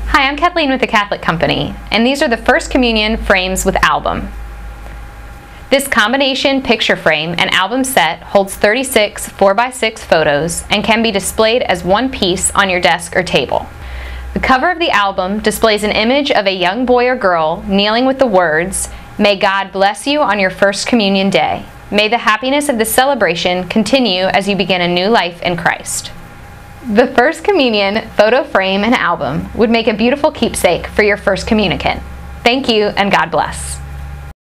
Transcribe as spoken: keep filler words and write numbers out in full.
Hi, I'm Kathleen with the Catholic Company, and these are the First Communion frames with album. This combination picture frame and album set holds thirty-six four by six photos and can be displayed as one piece on your desk or table. The cover of the album displays an image of a young boy or girl kneeling with the words, "May God bless you on your First Communion Day. May the happiness of this celebration continue as you begin a new life in Christ." The First Communion photo frame and album would make a beautiful keepsake for your first communicant. Thank you, and God bless.